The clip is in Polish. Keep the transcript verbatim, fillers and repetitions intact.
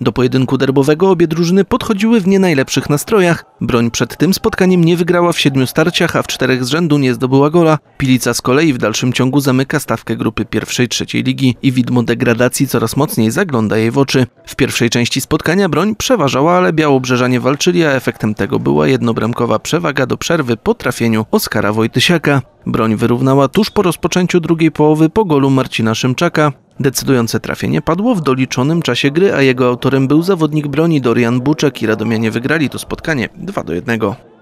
Do pojedynku derbowego obie drużyny podchodziły w nie najlepszych nastrojach. Broń przed tym spotkaniem nie wygrała w siedmiu starciach, a w czterech z rzędu nie zdobyła gola. Pilica z kolei w dalszym ciągu zamyka stawkę grupy pierwszej trzeciej ligi i widmo degradacji coraz mocniej zagląda jej w oczy. W pierwszej części spotkania Broń przeważała, ale białobrzeżanie walczyli, a efektem tego była jednobramkowa przewaga do przerwy po trafieniu Oskara Wojtysiaka. Broń wyrównała tuż po rozpoczęciu drugiej połowy po golu Marcina Szymczaka. Decydujące trafienie padło w doliczonym czasie gry, a jego autorem był zawodnik Broni Dorian Buczek i radomianie wygrali to spotkanie dwa do jednego.